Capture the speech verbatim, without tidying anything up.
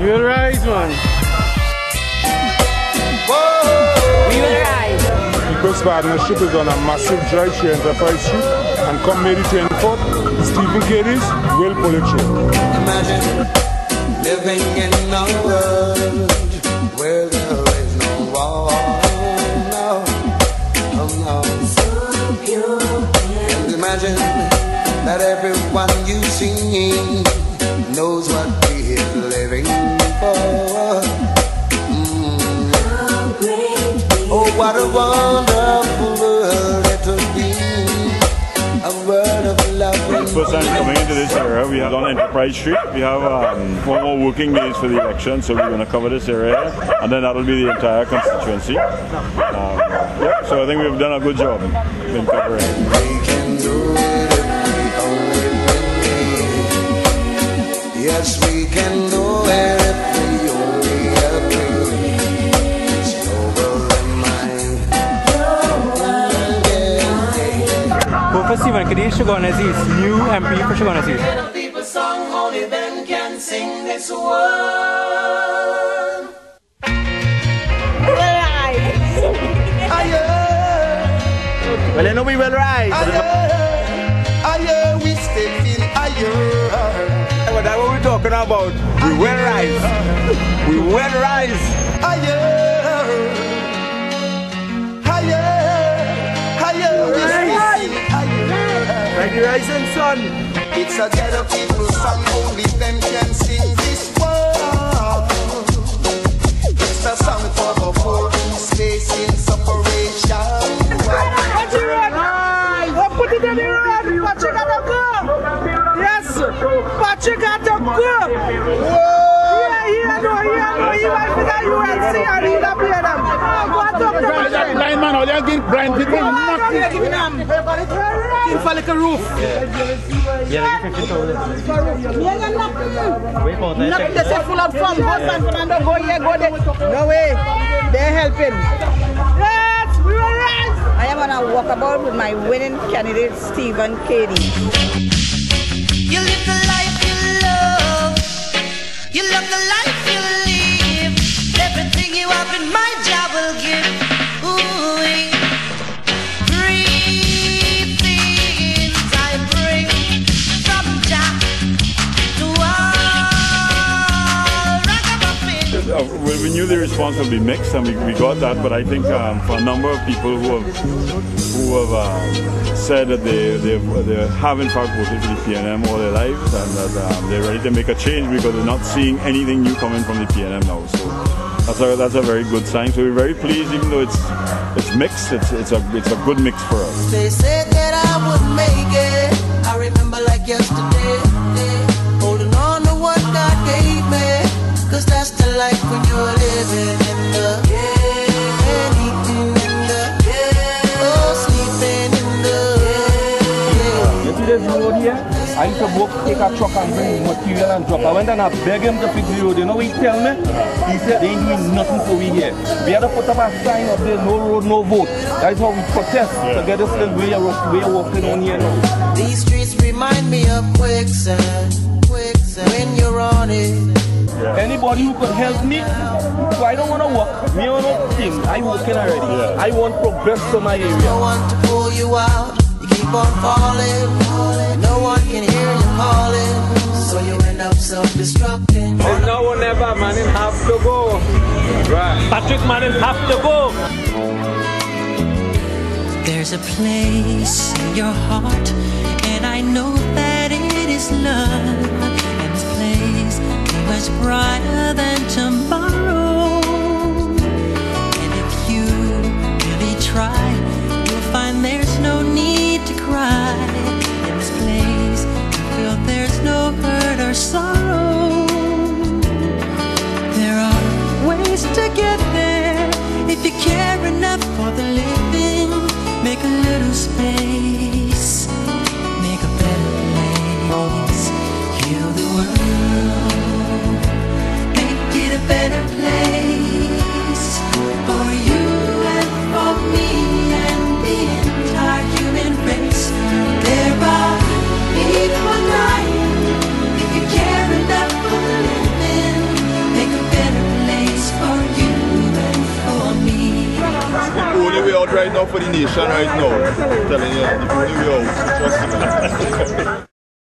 You will rise, man. We will rise. People's Partnership is on a massive drive to Enterprise Street, and come May the twenty-fourth, Stephen Cadiz will pull it through. Imagine living in a world where there is no war. No, no, no. So pure. And imagine that everyone you see knows what we are living for. Mm. Oh, what a wonderful world it will be. A world of love. First time coming into this area, we have on Enterprise Street. We have um, four more working days for the election, so we're going to cover this area, and then that'll be the entire constituency. Um, yeah, so I think we've done a good job in covering. We can do it if we only believe. Yes, we can do it if we only agree. It's over in mind. Festival Cadiz, Chaguanas East, new M P for Chaguanas East. People song only them can sing this word. We'll rise. Well, you know we will rise. Aye, we stepping higher. That's what we're talking about. We will rise. We will rise. Higher, higher, higher. Like the rising sun. It's a ghetto people song, only them can sing this word. It's a song for the poor who's facing separation. Watch it run! Oh, put it in the road! Watch it gotta go! Yes! Watch it gotta go! Yeah, yeah, no, yeah, no, you might be that U N C and you don't play them. What up, the Blind man, all you give blind people nothing. For like a roof. Yeah, like fifty thousand. Yeah, nothing. Nothing, they say full of fun. Husband, Fernando, go here, go there. No way. They're helping. Yes, we will rise. I am on a walkabout with my winning candidate, Stephen Cadiz. You live the life you love. You love the life you live. Everything you have in my job will give. Ooh, three things I bring from Jack to all. Uh, well, we knew the response would be mixed, and we, we got that. But I think um, for a number of people who have who have uh, said that they they they have in fact voted for the P N M all their lives, and that um, they're ready to make a change because they're not seeing anything new coming from the P N M now. So that's a that's a very good sign. So we're very pleased, even though it's it's mixed. It's it's a it's a good mix for us. They said that I would make it. I remember like yesterday, holding on to what God gave me. Cause that's the life when you're living in the yeah, eating in the yeah, oh, sleeping in the yeah. You see this road here? I used to walk, take a truck and bring material and drop. I went and I begged him to fix the road. You know what he tell me? He said they ain't doing nothing for we here. We had to put up a sign up there, no road, no vote. That's how we protest yeah. to get us little way of walking on here now. These streets remind me of quicksand, quicksand when you're on it. Yeah. Anybody who could help me, so I don't want to walk. Me on no thing. I walking already. Yeah. I want progress to my area. No one to pull you out. You keep on falling. No one can hear you calling. So you end up self-destructing. There's no one ever, man. It have to go. Right. Patrick, man, it have to go. There's a place in your heart, and I know that it is love. And this place much brighter than tomorrow. And if you really try, you'll find there's no need to cry. In this place, you feel there's no hurt or sorrow. There are ways to get there if you care enough for the living. Make a little space, make a better place, heal the world. Better only way out right now for the nation right now. I'm telling you, the only way out. Trust me.